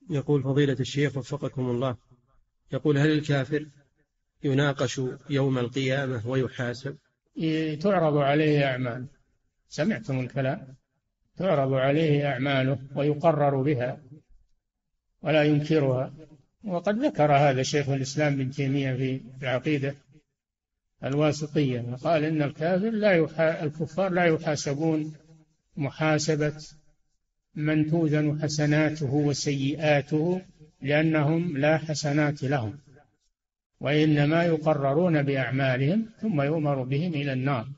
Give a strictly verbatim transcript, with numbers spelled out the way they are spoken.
يقول فضيلة الشيخ وفقكم الله، يقول هل الكافر يناقش يوم القيامة ويحاسب؟ تعرض عليه أعمال، سمعتم الكلام، تعرض عليه أعماله ويقرر بها ولا ينكرها. وقد ذكر هذا شيخ الإسلام ابن تيمية في العقيدة الواسطية، قال إن الكافر لا يحا... الكفار لا يحاسبون محاسبة من توزن حسناته وسيئاته، لأنهم لا حسنات لهم، وإنما يقررون بأعمالهم ثم يؤمر بهم إلى النار.